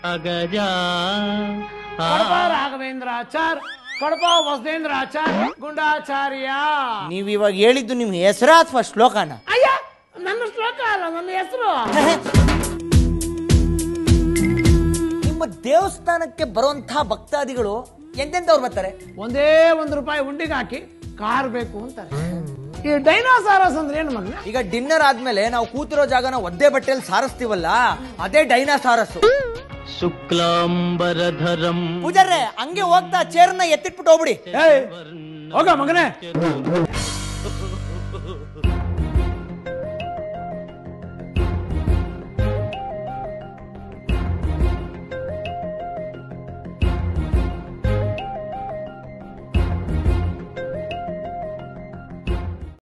ಅಗಜಾ ಕಡಪ ರಾಘವೇಂದ್ರಾಚಾರ್, ಕಡಪ ವಸದೇಂದ್ರಾಚಾರ್, ಗುಂಡಾಚಾರ್ಯ. ನೀವ್ ಇವಾಗ ಹೇಳಿದ್ದು ನಿಮ್ ಹೆಸರಾ ಅಥವಾ ಶ್ಲೋಕನ? ಅಯ್ಯ, ನನ್ನ ಶ್ಲೋಕ ಅಲ್ಲ, ನನ್ನ ಹೆಸರು. ನಿಮ್ಮ ದೇವಸ್ಥಾನಕ್ಕೆ ಬರುವಂತಹ ಭಕ್ತಾದಿಗಳು ಎಂತೆಂತವ್ರು ಬರ್ತಾರೆ? ಒಂದೇ ₹1 ಉಂಡಿಗೆ ಹಾಕಿ ಕಾರ್ ಬೇಕು ಅಂತಾರೆ. ಈ ಡೈನಾಸಾರಸ್ ಅಂದ್ರೆ ಏನು ಮಗನ? ಈಗ ಡಿನ್ನರ್ ಆದ್ಮೇಲೆ ನಾವು ಕೂತಿರೋ ಜಾಗನ ಒದ್ದೆ ಬಟ್ಟೆಯಲ್ಲಿ ಸಾರಿಸ್ತೀವಲ್ಲ, ಅದೇ ಡೈನಾಸಾರಸ್.